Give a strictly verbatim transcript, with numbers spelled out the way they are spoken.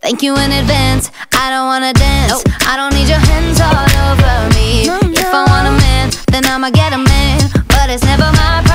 Thank you in advance, I don't wanna dance. Nope. I don't need your hands all over me. No, no. If I want a man, then I'ma get a man, but it's never my problem.